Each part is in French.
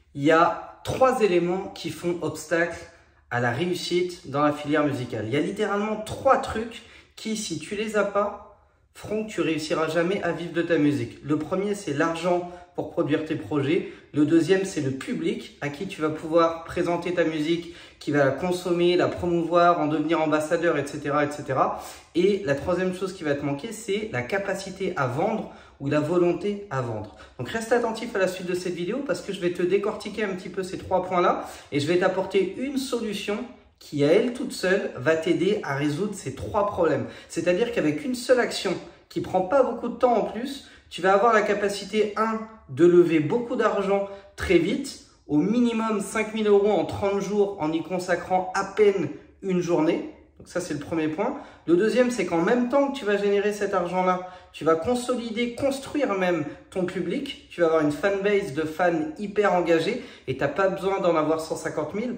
Il y a 3 éléments qui font obstacle à la réussite dans la filière musicale. Il y a littéralement 3 trucs qui, si tu les as pas, feront que tu réussiras jamais à vivre de ta musique. Le premier, c'est l'argent pour produire tes projets. Le deuxième, c'est le public à qui tu vas pouvoir présenter ta musique, qui va la consommer, la promouvoir, en devenir ambassadeur, etc., etc. Et la troisième chose qui va te manquer, c'est la capacité à vendre ou la volonté à vendre. Donc reste attentif à la suite de cette vidéo parce que je vais te décortiquer un petit peu ces 3 points-là et je vais t'apporter une solution qui, à elle toute seule, va t'aider à résoudre ces 3 problèmes. C'est-à-dire qu'avec une seule action qui prend pas beaucoup de temps en plus, tu vas avoir la capacité, 1, de lever beaucoup d'argent très vite, au minimum 5 000 € en 30 jours en y consacrant à peine une journée. Donc ça, c'est le premier point. Le deuxième, c'est qu'en même temps que tu vas générer cet argent-là, tu vas consolider, construire même ton public. Tu vas avoir une fanbase de fans hyper engagés et tu n'as pas besoin d'en avoir 150 000.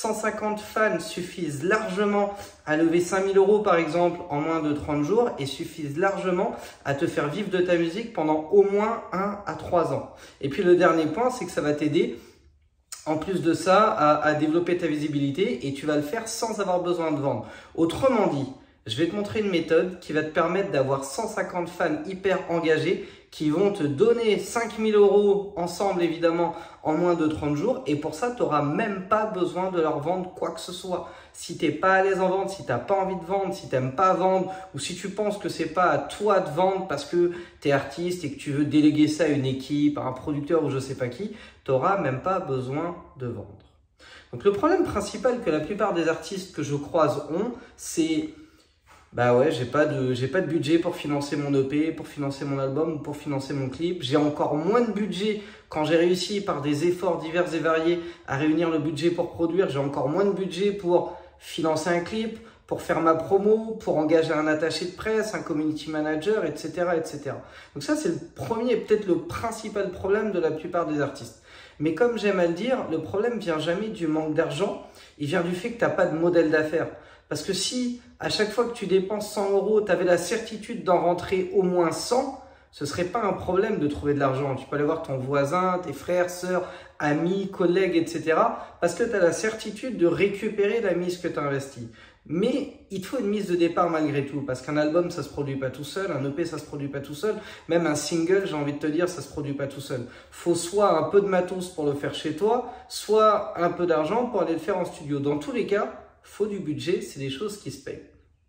150 fans suffisent largement à lever 5 000 € par exemple en moins de 30 jours et suffisent largement à te faire vivre de ta musique pendant au moins 1 à 3 ans. Et puis le dernier point, c'est que ça va t'aider en plus de ça, à développer ta visibilité et tu vas le faire sans avoir besoin de vendre. Autrement dit, je vais te montrer une méthode qui va te permettre d'avoir 150 fans hyper engagés qui vont te donner 5 000 € ensemble évidemment en moins de 30 jours et pour ça, tu n'auras même pas besoin de leur vendre quoi que ce soit. Si tu n'es pas à l'aise en vente, si tu n'as pas envie de vendre, si tu n'aimes pas vendre ou si tu penses que ce n'est pas à toi de vendre parce que tu es artiste et que tu veux déléguer ça à une équipe, à un producteur ou je ne sais pas qui, tu n'auras même pas besoin de vendre. Donc le problème principal que la plupart des artistes que je croise ont, c'est bah ouais, j'ai pas de budget pour financer mon EP, pour financer mon album ou pour financer mon clip. J'ai encore moins de budget quand j'ai réussi par des efforts divers et variés à réunir le budget pour produire. J'ai encore moins de budget pour financer un clip, pour faire ma promo, pour engager un attaché de presse, un community manager, etc., etc. Donc ça, c'est le premier et peut-être le principal problème de la plupart des artistes. Mais comme j'aime à le dire, le problème vient jamais du manque d'argent, il vient du fait que tu n'as pas de modèle d'affaires. Parce que si à chaque fois que tu dépenses 100 €, tu avais la certitude d'en rentrer au moins 100, ce ne serait pas un problème de trouver de l'argent. Tu peux aller voir ton voisin, tes frères, sœurs, amis, collègues, etc. Parce que tu as la certitude de récupérer la mise que tu as investie. Mais il te faut une mise de départ malgré tout, parce qu'un album, ça se produit pas tout seul, un EP, ça se produit pas tout seul, même un single, j'ai envie de te dire, ça se produit pas tout seul. Faut soit un peu de matos pour le faire chez toi, soit un peu d'argent pour aller le faire en studio. Dans tous les cas, faut du budget, c'est des choses qui se payent.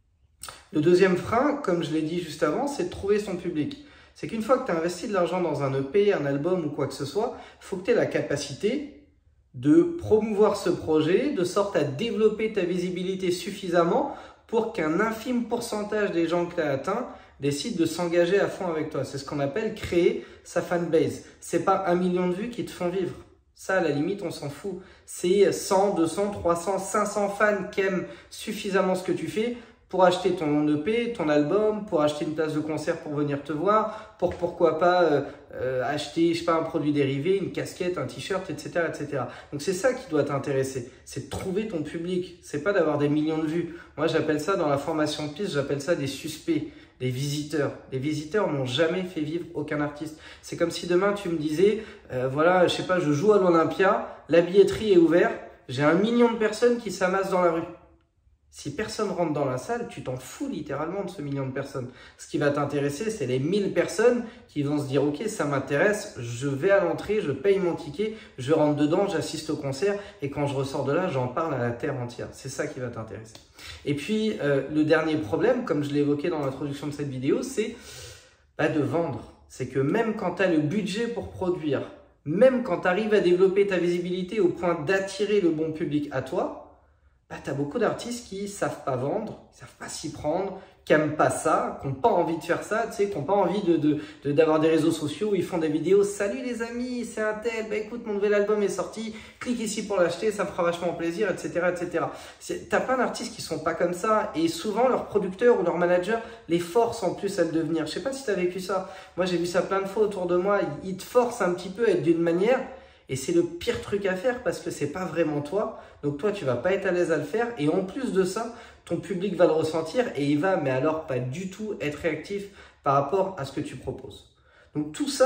Le deuxième frein, comme je l'ai dit juste avant, c'est de trouver son public. C'est qu'une fois que tu as investi de l'argent dans un EP, un album ou quoi que ce soit, il faut que tu aies la capacité de promouvoir ce projet de sorte à développer ta visibilité suffisamment pour qu'un infime pourcentage des gens que tu as atteints décident de s'engager à fond avec toi. C'est ce qu'on appelle créer sa fanbase. C'est pas 1 million de vues qui te font vivre. Ça, à la limite, on s'en fout. C'est 100, 200, 300, 500 fans qui aiment suffisamment ce que tu fais pour acheter ton EP, ton album, pour acheter une place de concert pour venir te voir, pour pourquoi pas acheter, je sais pas, un produit dérivé, une casquette, un t-shirt, etc., etc. Donc c'est ça qui doit t'intéresser, c'est de trouver ton public. C'est pas d'avoir des millions de vues. Moi, j'appelle ça dans la formation de piste, j'appelle ça des suspects, des visiteurs. Les visiteurs n'ont jamais fait vivre aucun artiste. C'est comme si demain tu me disais, voilà, je sais pas, je joue à l'Olympia, la billetterie est ouverte, j'ai 1 million de personnes qui s'amassent dans la rue. Si personne rentre dans la salle, tu t'en fous littéralement de ce million de personnes. Ce qui va t'intéresser, c'est les 1000 personnes qui vont se dire « Ok, ça m'intéresse, je vais à l'entrée, je paye mon ticket, je rentre dedans, j'assiste au concert et quand je ressors de là, j'en parle à la terre entière. » C'est ça qui va t'intéresser. Et puis, le dernier problème, comme je l'ai évoqué dans l'introduction de cette vidéo, c'est de vendre. C'est que même quand tu as le budget pour produire, même quand tu arrives à développer ta visibilité au point d'attirer le bon public à toi, tu as beaucoup d'artistes qui ne savent pas vendre, qui ne savent pas s'y prendre, qui n'aiment pas ça, qui n'ont pas envie de faire ça, tu sais, qui n'ont pas envie d'avoir des réseaux sociaux où ils font des vidéos « Salut les amis, c'est un tel, bah écoute, mon nouvel album est sorti, clique ici pour l'acheter, ça me fera vachement plaisir, etc. etc. » Tu as plein d'artistes qui ne sont pas comme ça et souvent leur producteur ou leur manager les force en plus à le devenir. Je ne sais pas si tu as vécu ça. Moi, j'ai vu ça plein de fois autour de moi. Ils te forcent un petit peu à être d'une manière. Et c'est le pire truc à faire parce que c'est pas vraiment toi. Donc toi, tu vas pas être à l'aise à le faire. Et en plus de ça, ton public va le ressentir et il va, mais alors pas du tout être réactif par rapport à ce que tu proposes. Donc tout ça,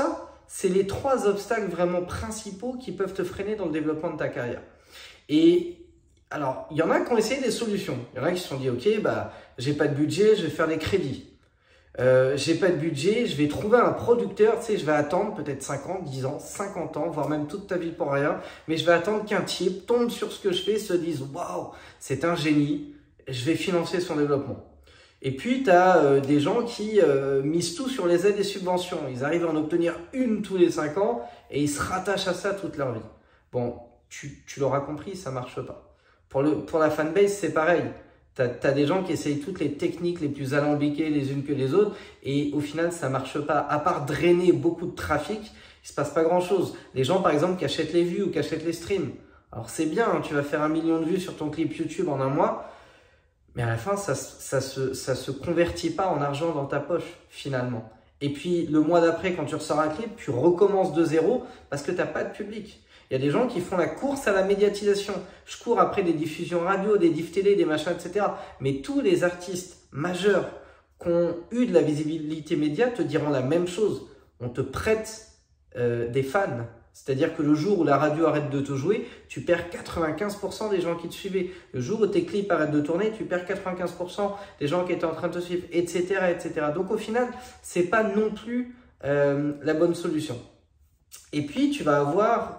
c'est les 3 obstacles vraiment principaux qui peuvent te freiner dans le développement de ta carrière. Et alors, il y en a qui ont essayé des solutions. Il y en a qui se sont dit, ok, bah, j'ai pas de budget, je vais faire des crédits. J'ai pas de budget, je vais trouver un producteur, tu sais, je vais attendre peut-être 5 ans, 10 ans, 50 ans, voire même toute ta vie pour rien, mais je vais attendre qu'un type tombe sur ce que je fais, se dise, waouh, c'est un génie, je vais financer son développement. Et puis, tu as des gens qui misent tout sur les aides et subventions. Ils arrivent à en obtenir une tous les 5 ans et ils se rattachent à ça toute leur vie. Bon, tu l'auras compris, ça marche pas. Pour la fanbase, c'est pareil. Tu as des gens qui essayent toutes les techniques les plus alambiquées les unes que les autres et au final, ça marche pas. À part drainer beaucoup de trafic, il se passe pas grand-chose. Les gens, par exemple, qui achètent les vues ou qui achètent les streams. Alors, c'est bien, hein, tu vas faire 1 million de vues sur ton clip YouTube en un mois. Mais à la fin, ça se convertit pas en argent dans ta poche, finalement. Et puis, le mois d'après, quand tu ressors un clip, tu recommences de zéro parce que tu n'as pas de public. Il y a des gens qui font la course à la médiatisation. Je cours après des diffusions radio, des diffs télé, des machins, etc. Mais tous les artistes majeurs qui ont eu de la visibilité média te diront la même chose. On te prête des fans. C'est-à-dire que le jour où la radio arrête de te jouer, tu perds 95% des gens qui te suivaient. Le jour où tes clips arrêtent de tourner, tu perds 95% des gens qui étaient en train de te suivre, etc., etc. Donc au final, c'est pas non plus la bonne solution. Et puis, tu vas avoir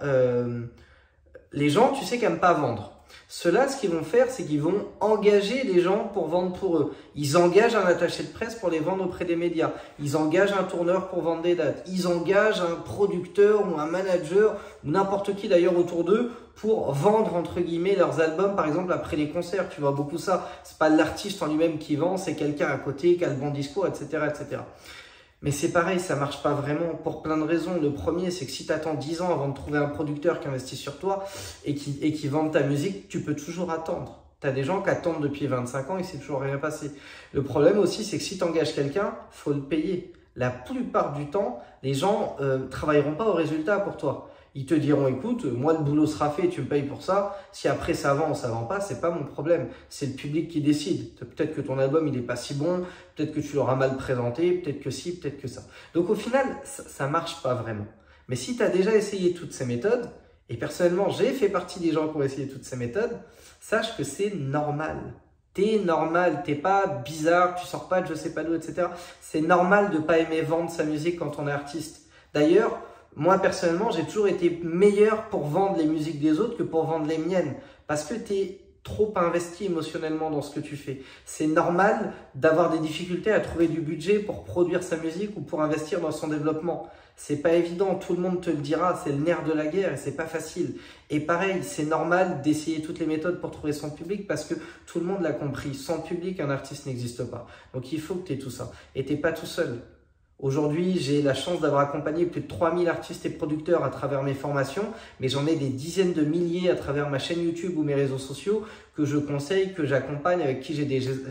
les gens, tu sais, qui n'aiment pas vendre. Ceux-là, ce qu'ils vont faire, c'est qu'ils vont engager les gens pour vendre pour eux. Ils engagent un attaché de presse pour les vendre auprès des médias. Ils engagent un tourneur pour vendre des dates. Ils engagent un producteur ou un manager ou n'importe qui d'ailleurs autour d'eux pour vendre entre guillemets leurs albums, par exemple après les concerts. Tu vois beaucoup ça. C'est pas l'artiste en lui-même qui vend, c'est quelqu'un à côté qui a le bon discours, etc., etc. Mais c'est pareil, ça marche pas vraiment pour plein de raisons. Le premier, c'est que si tu attends 10 ans avant de trouver un producteur qui investit sur toi et qui vende ta musique, tu peux toujours attendre. Tu as des gens qui attendent depuis 25 ans et c'est toujours rien passé. Le problème aussi, c'est que si tu engages quelqu'un, faut le payer. La plupart du temps, les gens travailleront pas au résultat pour toi. Ils te diront, écoute, moi le boulot sera fait, tu me payes pour ça. Si après ça vend pas, c'est pas mon problème. C'est le public qui décide. Peut-être que ton album il est pas si bon, peut-être que tu l'auras mal présenté, peut-être que si, peut-être que ça. Donc au final, ça marche pas vraiment. Mais si tu as déjà essayé toutes ces méthodes, et personnellement j'ai fait partie des gens qui ont essayé toutes ces méthodes, sache que c'est normal. T'es normal, t'es pas bizarre, tu sors pas de je sais pas d'où, etc. C'est normal de pas aimer vendre sa musique quand on est artiste. D'ailleurs, moi, personnellement, j'ai toujours été meilleur pour vendre les musiques des autres que pour vendre les miennes. Parce que tu es trop investi émotionnellement dans ce que tu fais. C'est normal d'avoir des difficultés à trouver du budget pour produire sa musique ou pour investir dans son développement. C'est pas évident, tout le monde te le dira, c'est le nerf de la guerre et c'est pas facile. Et pareil, c'est normal d'essayer toutes les méthodes pour trouver son public parce que tout le monde l'a compris. Sans public, un artiste n'existe pas. Donc il faut que tu aies tout ça. Et tu n'es pas tout seul. Aujourd'hui, j'ai la chance d'avoir accompagné plus de 3000 artistes et producteurs à travers mes formations, mais j'en ai des dizaines de milliers à travers ma chaîne YouTube ou mes réseaux sociaux que je conseille, que j'accompagne, avec qui j'ai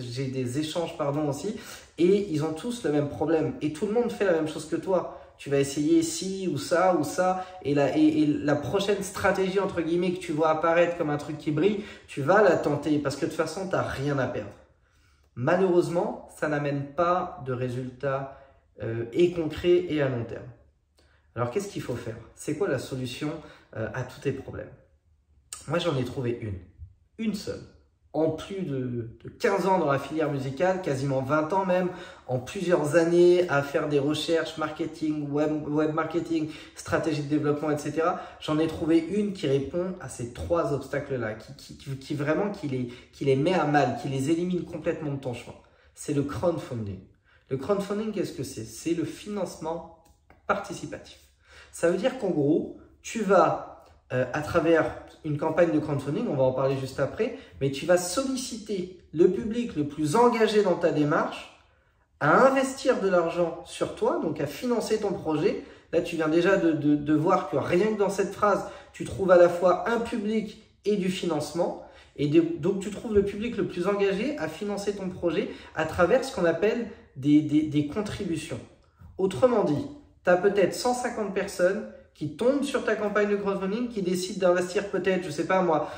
des échanges aussi, et ils ont tous le même problème. Et tout le monde fait la même chose que toi. Tu vas essayer ci ou ça, et la prochaine stratégie, entre guillemets, que tu vois apparaître comme un truc qui brille, tu vas la tenter parce que de toute façon, tu n'as rien à perdre. Malheureusement, ça n'amène pas de résultats et concret et à long terme. Alors, qu'est-ce qu'il faut faire? C'est quoi la solution à tous tes problèmes? Moi, j'en ai trouvé une seule. En plus de 15 ans dans la filière musicale, quasiment 20 ans même, en plusieurs années à faire des recherches, marketing, web marketing, stratégie de développement, etc. J'en ai trouvé une qui répond à ces 3 obstacles-là, qui vraiment qui les met à mal, qui les élimine complètement de ton chemin. C'est le crowdfunding. Le crowdfunding, qu'est-ce que c'est? C'est le financement participatif. Ça veut dire qu'en gros, tu vas, à travers une campagne de crowdfunding, on va en parler juste après, mais tu vas solliciter le public le plus engagé dans ta démarche à investir de l'argent sur toi, donc à financer ton projet. Là, tu viens déjà de voir que rien que dans cette phrase, tu trouves à la fois un public et du financement. Et donc, tu trouves le public le plus engagé à financer ton projet à travers ce qu'on appelle des contributions. Autrement dit, tu as peut-être 150 personnes qui tombent sur ta campagne de crowdfunding, qui décident d'investir peut-être, je sais pas moi,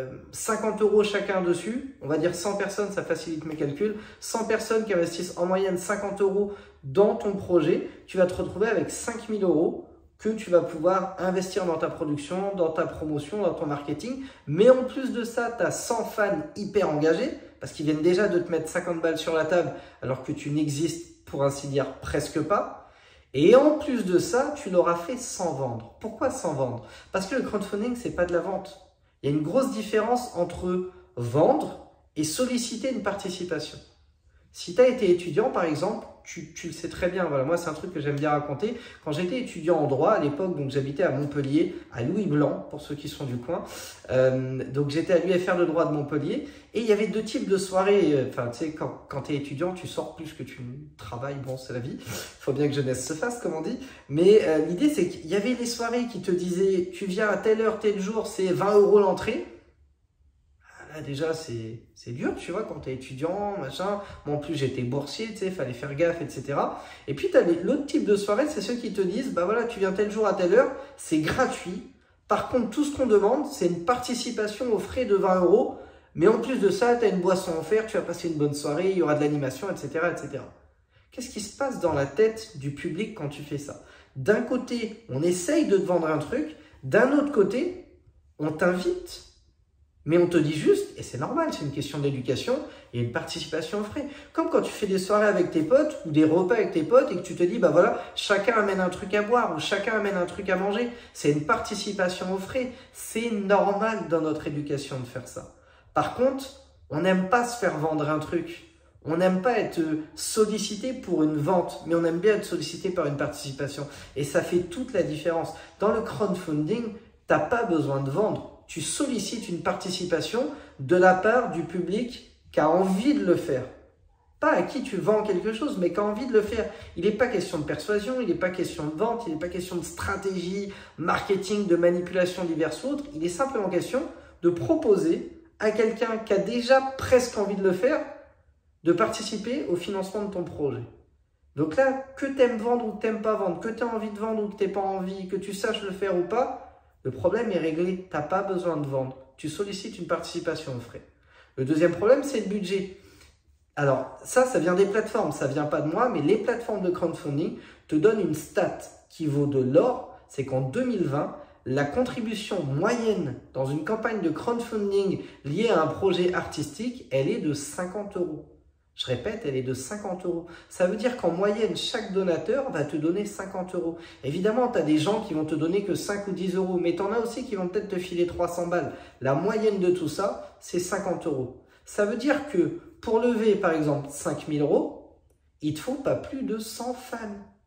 50 € chacun dessus. On va dire 100 personnes, ça facilite mes calculs. 100 personnes qui investissent en moyenne 50 € dans ton projet. Tu vas te retrouver avec 5 000 € que tu vas pouvoir investir dans ta production, dans ta promotion, dans ton marketing. Mais en plus de ça, tu as 100 fans hyper engagés parce qu'ils viennent déjà de te mettre 50 balles sur la table alors que tu n'existes, pour ainsi dire, presque pas. Et en plus de ça, tu l'auras fait sans vendre. Pourquoi sans vendre? Parce que le crowdfunding, c'est pas de la vente. Il y a une grosse différence entre vendre et solliciter une participation. Si tu as été étudiant, par exemple, tu le sais très bien. Voilà, moi, c'est un truc que j'aime bien raconter. Quand j'étais étudiant en droit à l'époque, donc j'habitais à Montpellier, à Louis Blanc, pour ceux qui sont du coin. Donc j'étais à l'UFR de droit de Montpellier. Et il y avait deux types de soirées. Enfin, tu sais, quand tu es étudiant, tu sors plus que tu travailles. Bon, c'est la vie. Il faut bien que jeunesse se fasse, comme on dit. Mais l'idée, c'est qu'il y avait les soirées qui te disaient, tu viens à telle heure, tel jour, c'est 20 € l'entrée. Là, déjà, c'est dur, tu vois, quand tu es étudiant, machin. Moi, en plus, j'étais boursier, tu sais, fallait faire gaffe, etc. Et puis, tu as l'autre type de soirée, c'est ceux qui te disent, bah voilà, tu viens tel jour à telle heure, c'est gratuit. Par contre, tout ce qu'on demande, c'est une participation aux frais de 20 €. Mais en plus de ça, tu as une boisson offerte, tu vas passer une bonne soirée, il y aura de l'animation, etc., etc. Qu'est-ce qui se passe dans la tête du public quand tu fais ça? D'un côté, on essaye de te vendre un truc. D'un autre côté, on t'invite. Mais on te dit juste, et c'est normal, c'est une question d'éducation, et une participation aux frais. Comme quand tu fais des soirées avec tes potes ou des repas avec tes potes et que tu te dis, bah voilà, chacun amène un truc à boire ou chacun amène un truc à manger. C'est une participation aux frais. C'est normal dans notre éducation de faire ça. Par contre, on n'aime pas se faire vendre un truc. On n'aime pas être sollicité pour une vente, mais on aime bien être sollicité par une participation. Et ça fait toute la différence. Dans le crowdfunding, tu n'as pas besoin de vendre. Tu sollicites une participation de la part du public qui a envie de le faire. Pas à qui tu vends quelque chose, mais qui a envie de le faire. Il n'est pas question de persuasion, il n'est pas question de vente, il n'est pas question de stratégie, marketing, de manipulation diverses ou autres. Il est simplement question de proposer à quelqu'un qui a déjà presque envie de le faire, de participer au financement de ton projet. Donc là, que tu aimes vendre ou que tu n'aimes pas vendre, que tu as envie de vendre ou que tu n'aies pas envie, que tu saches le faire ou pas, le problème est réglé, tu n'as pas besoin de vendre. Tu sollicites une participation aux frais. Le deuxième problème, c'est le budget. Alors, ça vient des plateformes, ça ne vient pas de moi, mais les plateformes de crowdfunding te donnent une stat qui vaut de l'or. C'est qu'en 2020, la contribution moyenne dans une campagne de crowdfunding liée à un projet artistique, elle est de 50 €. Je répète, elle est de 50 €. Ça veut dire qu'en moyenne, chaque donateur va te donner 50 €. Évidemment, tu as des gens qui vont te donner que 5 ou 10 €, mais tu en as aussi qui vont peut-être te filer 300 balles. La moyenne de tout ça, c'est 50 €. Ça veut dire que pour lever, par exemple, 5 000 €, il te faut pas plus de 100 fans.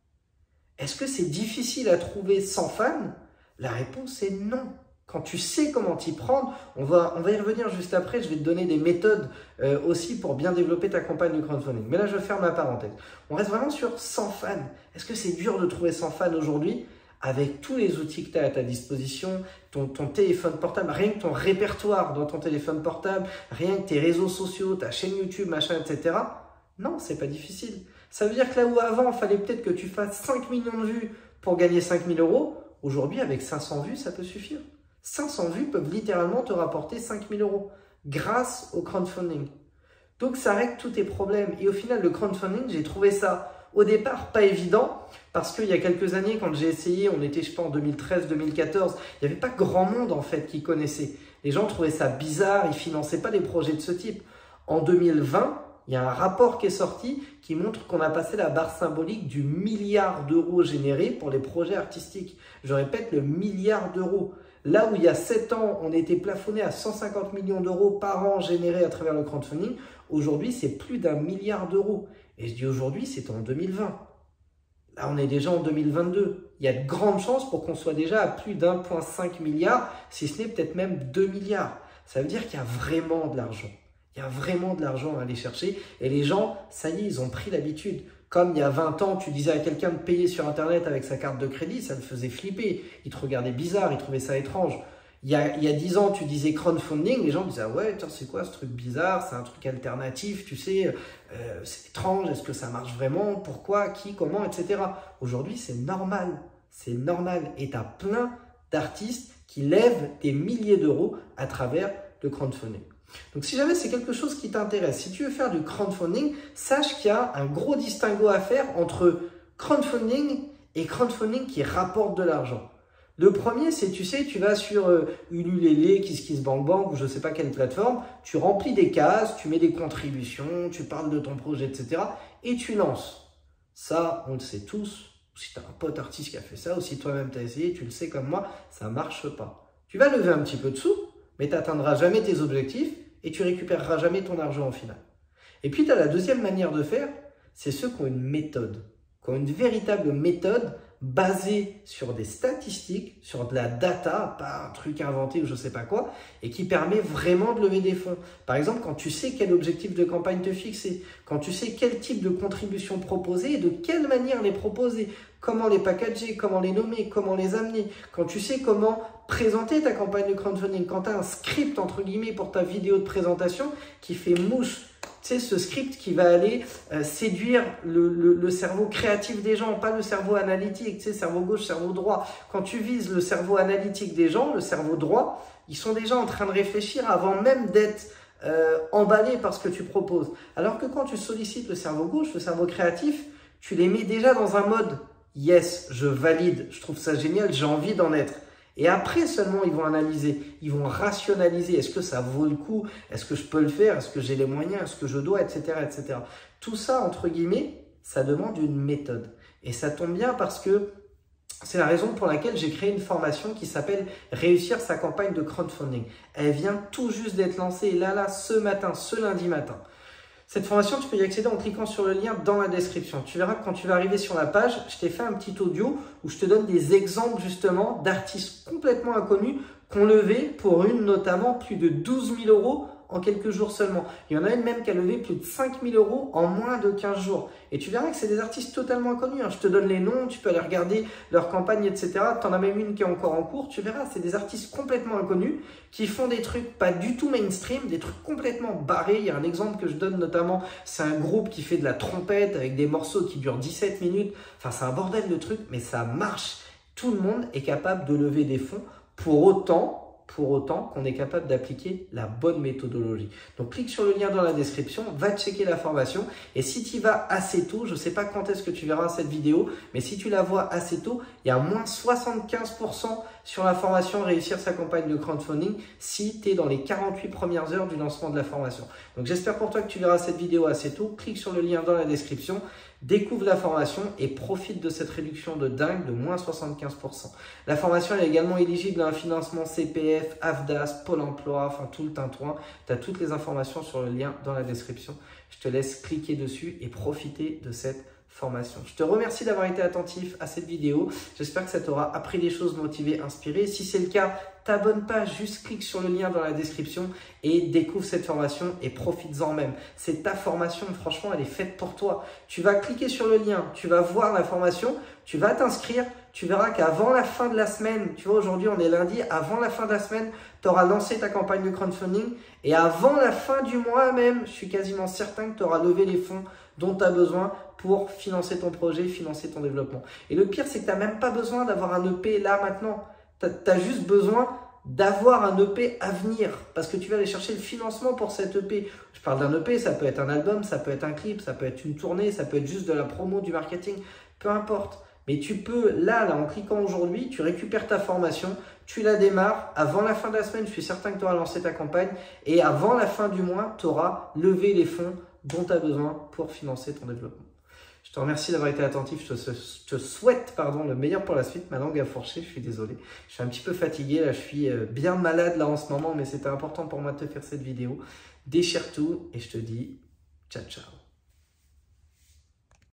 Est-ce que c'est difficile à trouver 100 fans? La réponse est non. Quand tu sais comment t'y prendre, on va y revenir juste après, je vais te donner des méthodes aussi pour bien développer ta campagne de crowdfunding. Mais là, je ferme ma parenthèse. On reste vraiment sur 100 fans. Est-ce que c'est dur de trouver 100 fans aujourd'hui avec tous les outils que tu as à ta disposition, ton téléphone portable, rien que ton répertoire dans ton téléphone portable, rien que tes réseaux sociaux, ta chaîne YouTube, machin, etc. Non, c'est pas difficile. Ça veut dire que là où avant, il fallait peut-être que tu fasses 5 millions de vues pour gagner 5 000 €, aujourd'hui, avec 500 vues, ça peut suffire. 500 vues peuvent littéralement te rapporter 5 000 € grâce au crowdfunding. Donc, ça règle tous tes problèmes. Et au final, le crowdfunding, j'ai trouvé ça au départ pas évident parce qu'il y a quelques années, quand j'ai essayé, on était, je pense, en 2013-2014, il n'y avait pas grand monde en fait qui connaissait. Les gens trouvaient ça bizarre, ils ne finançaient pas des projets de ce type. En 2020, il y a un rapport qui est sorti qui montre qu'on a passé la barre symbolique du milliard d'euros générés pour les projets artistiques. Je répète, le milliard d'euros. Là où il y a 7 ans, on était plafonné à 150 millions d'euros par an générés à travers le crowdfunding, aujourd'hui, c'est plus d'1 milliard d'euros. Et je dis aujourd'hui, c'est en 2020. Là, on est déjà en 2022. Il y a de grandes chances pour qu'on soit déjà à plus d'1,5 milliard, si ce n'est peut-être même 2 milliards. Ça veut dire qu'il y a vraiment de l'argent. Il y a vraiment de l'argent à aller chercher. Et les gens, ça y est, ils ont pris l'habitude. Comme il y a 20 ans, tu disais à quelqu'un de payer sur Internet avec sa carte de crédit, ça le faisait flipper. Il te regardait bizarre, il trouvait ça étrange. Il y a 10 ans, tu disais crowdfunding, les gens disaient « Ah ouais, c'est quoi ce truc bizarre? C'est un truc alternatif, tu sais, c'est étrange, est-ce que ça marche vraiment? Pourquoi? Qui? Comment? Etc. » Aujourd'hui, c'est normal. C'est normal. Et tu as plein d'artistes qui lèvent des milliers d'euros à travers le crowdfunding. Donc, si jamais c'est quelque chose qui t'intéresse, si tu veux faire du crowdfunding, sache qu'il y a un gros distinguo à faire entre crowdfunding et crowdfunding qui rapporte de l'argent. Le premier, c'est, tu sais, tu vas sur Ululele, KissKissBankBank ou je ne sais pas quelle plateforme, tu remplis des cases, tu mets des contributions, tu parles de ton projet, etc. et tu lances. Ça, on le sait tous. Si tu as un pote artiste qui a fait ça, ou si toi-même tu as essayé, tu le sais comme moi, ça ne marche pas. Tu vas lever un petit peu de sous, mais tu n'atteindras jamais tes objectifs et tu récupéreras jamais ton argent au final. Et puis, tu as la deuxième manière de faire, c'est ceux qui ont une méthode, qui ont une véritable méthode basée sur des statistiques, sur de la data, pas un truc inventé ou je ne sais pas quoi, et qui permet vraiment de lever des fonds. Par exemple, quand tu sais quel objectif de campagne te fixer, quand tu sais quel type de contribution proposer et de quelle manière les proposer, comment les packager, comment les nommer, comment les amener, quand tu sais comment présenter ta campagne de crowdfunding, quand tu as un script entre guillemets pour ta vidéo de présentation qui fait mouche. Tu sais, ce script qui va aller séduire le cerveau créatif des gens, pas le cerveau analytique, tu sais, cerveau gauche, cerveau droit. Quand tu vises le cerveau analytique des gens, le cerveau droit, ils sont déjà en train de réfléchir avant même d'être emballés par ce que tu proposes. Alors que quand tu sollicites le cerveau gauche, le cerveau créatif, tu les mets déjà dans un mode « yes, je valide, je trouve ça génial, j'ai envie d'en être ». Et après seulement, ils vont analyser, ils vont rationaliser. Est-ce que ça vaut le coup? Est-ce que je peux le faire? Est-ce que j'ai les moyens? Est-ce que je dois? Etc., etc. Tout ça, entre guillemets, ça demande une méthode. Et ça tombe bien parce que c'est la raison pour laquelle j'ai créé une formation qui s'appelle « Réussir sa campagne de crowdfunding ». Elle vient tout juste d'être lancée là, ce matin, ce lundi matin. Cette formation, tu peux y accéder en cliquant sur le lien dans la description. Tu verras que quand tu vas arriver sur la page, je t'ai fait un petit audio où je te donne des exemples justement d'artistes complètement inconnus qui ont levé pour une notamment plus de 12 000 € en quelques jours seulement. Il y en a une même qui a levé plus de 5 000 € en moins de 15 jours. Et tu verras que c'est des artistes totalement inconnus. Je te donne les noms, tu peux aller regarder leur campagne, etc. Tu en as même une qui est encore en cours. Tu verras, c'est des artistes complètement inconnus qui font des trucs pas du tout mainstream, des trucs complètement barrés. Il y a un exemple que je donne notamment, c'est un groupe qui fait de la trompette avec des morceaux qui durent 17 minutes. Enfin, c'est un bordel de trucs, mais ça marche. Tout le monde est capable de lever des fonds pour autant qu'on est capable d'appliquer la bonne méthodologie. Donc, clique sur le lien dans la description, va checker la formation. Et si tu y vas assez tôt, je ne sais pas quand est-ce que tu verras cette vidéo, mais si tu la vois assez tôt, il y a moins 75% sur la formation Réussir sa campagne de crowdfunding si tu es dans les 48 premières heures du lancement de la formation. Donc, j'espère pour toi que tu verras cette vidéo assez tôt. Clique sur le lien dans la description. Découvre la formation et profite de cette réduction de dingue de moins 75%. La formation est également éligible à un financement CPF, AFDAS, Pôle emploi, enfin tout le tintouin. Tu as toutes les informations sur le lien dans la description. Je te laisse cliquer dessus et profiter de cette formation. Je te remercie d'avoir été attentif à cette vidéo. J'espère que ça t'aura appris des choses, motivé, inspiré. Si c'est le cas, t'abonne pas, juste clique sur le lien dans la description et découvre cette formation et profites-en même. C'est ta formation, franchement, elle est faite pour toi. Tu vas cliquer sur le lien, tu vas voir la formation, tu vas t'inscrire, tu verras qu'avant la fin de la semaine, tu vois, aujourd'hui on est lundi, avant la fin de la semaine, tu auras lancé ta campagne de crowdfunding et avant la fin du mois même, je suis quasiment certain que tu auras levé les fonds dont tu as besoin pour financer ton projet, financer ton développement. Et le pire, c'est que tu n'as même pas besoin d'avoir un EP là maintenant. Tu as juste besoin d'avoir un EP à venir parce que tu vas aller chercher le financement pour cet EP. Je parle d'un EP, ça peut être un album, ça peut être un clip, ça peut être une tournée, ça peut être juste de la promo, du marketing, peu importe. Mais tu peux, là, en cliquant aujourd'hui, tu récupères ta formation, tu la démarres. Avant la fin de la semaine, je suis certain que tu auras lancé ta campagne et avant la fin du mois, tu auras levé les fonds dont tu as besoin pour financer ton développement. Je te remercie d'avoir été attentif. Je te souhaite le meilleur pour la suite. Ma langue a fourché, je suis désolé. Je suis un petit peu fatigué. Là, je suis bien malade là en ce moment, mais c'était important pour moi de te faire cette vidéo. Déchire tout et je te dis ciao, ciao.